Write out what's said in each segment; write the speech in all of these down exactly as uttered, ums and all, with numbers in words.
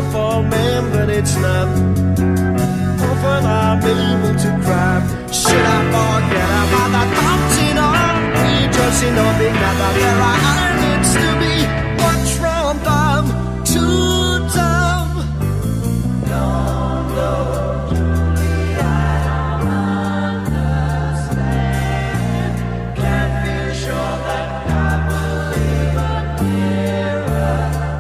for man, but it's not often I'm able to cry. Should I forget about that mountain or rejoicing or being that there are needs to be what's from time to time? No, no, truly I don't understand. Can't be sure that God will even hear a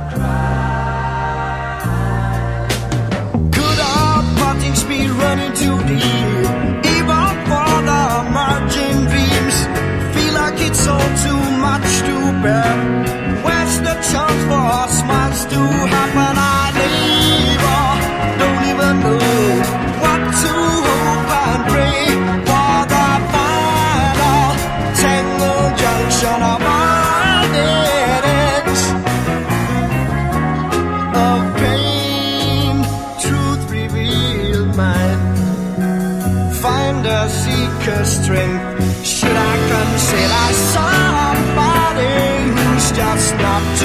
cry. Could our partings be running too deep, even for the margin dreams? Feel like it's all too much to bear. Where's the chance for smiles to happen? I leave or don't even know what to hope and pray for the final tangled junction of our dead ends of pain. Truth revealed mine. Find a seeker strength. Should I consider somebody who's just not